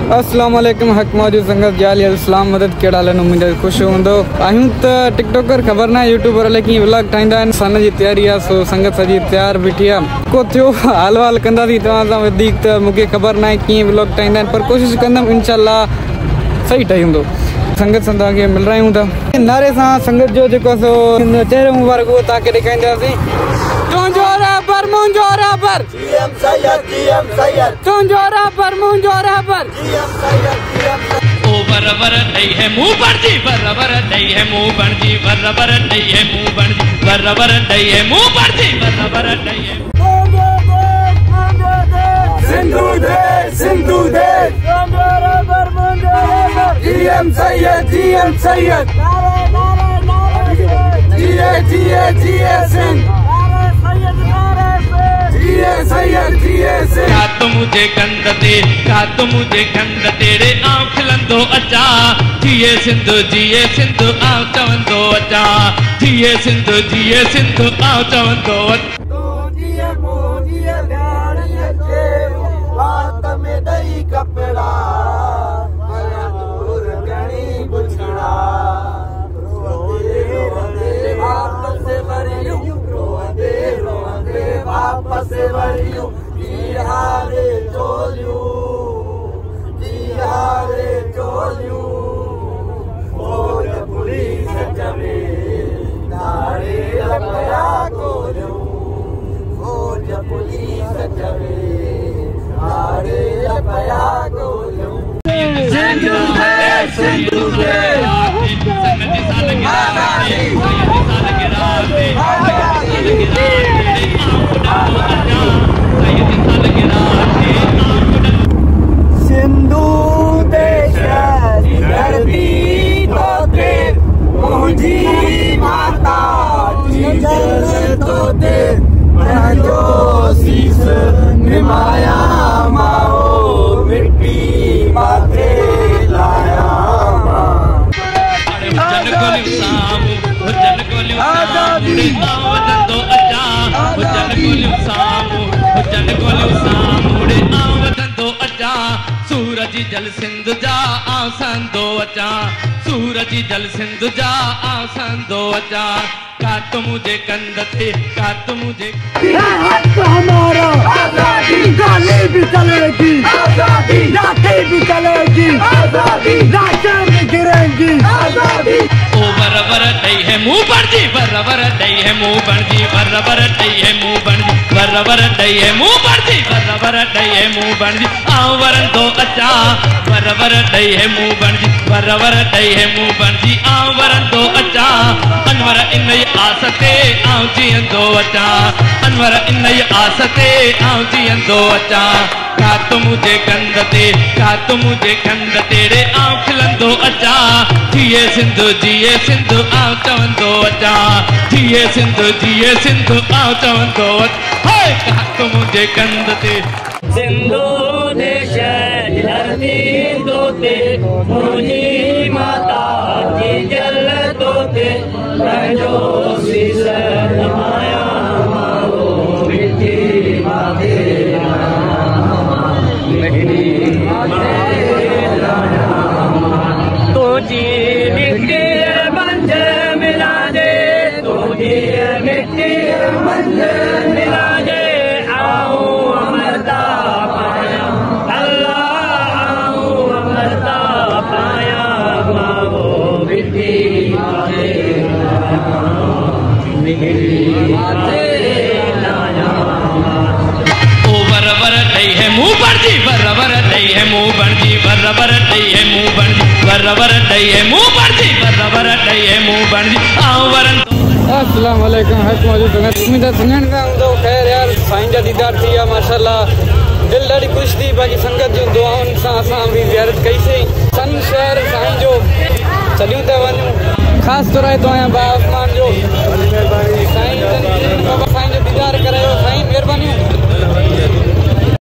अस्सलाम वालेकुम हक मौजूद संगत जाली इस्लाम मदद के डालन उम्मीद खुश होंदो आहियूं त टिकटॉकर खबर ना यूट्यूबर लेकिन व्लॉग ठाईंदा आहिनि सन जी तैयारी आहे सो संगत सजी तैयार बीठी आहे को थियो हाल वाल कंदासीं तव्हां सां वधीक त मूंखे ख़बर न आहे कीअं व्लॉग ठाहींदा आहिनि पर कोशिशि कंदमि इंशाल्लाह सही ठही हूंदो। संगत सां तव्हांखे मिल रहियूं था नारे सां संगत जो जेको सो चेहरो मुबारक उहो तव्हांखे ॾेखारींदासीं। तुंहिंजो रहबर मुंहिंजो रहबर जीएम सैयद तुंहिंजो रहबर मुंहिंजो रहबर जीएम सैयद ओ बराबर नहीं है मुंह पर जी बराबर नहीं है मुंह पर जी बराबर नहीं है मुंह पर जी बराबर नहीं है मुंह पर जी बराबर नहीं है सिंधु दे जीएम सैयद जिए सिंह का तो मुझे गंद तेरे आँख खिलंदो अचा जिए सिंधु आँख चवंदो अचा जिए सिंधु आँख चवंदो कपड़ा वापस वरियूं बिहारे चोलियूं और पुलिस चवे नारे लपया कोलियूं और पुलिस चवे नारे लपया कोलियूं सिंधु देश धरती तोते मुंहिंजी माता तोते पंहिंजो शीस निभाया माओ मिट्टी माथे लाया सूरज जल सिंध जा आसंदो अचा सूरज जल सिंध जा आसंदो अचा काट मुझे कंध थे काट मुझे हमारा आजादी गाली भी चलेगी आजादी लाठी भी चलेगी आजादी लाशें भी गिरेंगी आजादी ओ बराबर नहीं है मुंह पर जी बराबर नहीं है मुंह पर जी बराबर नहीं है मुंह पर जी बराबर नहीं है मुंह पर जी बराबर नहीं है मुंह पर जी आओ वरन दो अचा बराबर नहीं है मुंह पर जी बराबर नहीं है मुंह पर जी आओ वरन दो अचा अनवर इन आसते आओ जीअंदो अचा अनवर इन आसते आओ जीअंदो अचा का तो मुझे गंद तेरे आँख खिलंदो अचा जिए सिंधु आओ चवंदो अचा जिए सिंधु आओ चवंदो हाय का तो मुझे गंद ते सिंधु देश धरती तोते मुंहिंजी माता जी जल तोते पंहिंजो शीस निभाया माओ मिट्टी माथे तुझी मिट्टी मंझ मिला दे तुझी मिट्टी मंझ मिला दे आओ अमरता पाया अल्लाह आओ अमरता पाया माओ मिट्टी नहीं है मुंह पर जी बराबर नहीं है मुंह पर जी बराबर नहीं है मुंह पर जी बराबर नहीं है मुंह पर जी बराबर नहीं है मुंह पर जी आओ वरन अस्सलाम वालेकुम हक मौजूद संगत उम्मीद सुञाण का हूंदो खैर यार साईं जा दीदार थी आहे माशाल्लाह दिल ॾाढी ख़ुशि थी बाक़ी संगत जूं दुआउनि सां असां बि ज़ियारत कईसीं सन शहर साईं जो चलियूं था वञूं ख़ासि तौर ते आहियां बा आसमान जो साईं बाबा साईं जो दीदार करायो साईं महिरबानियूं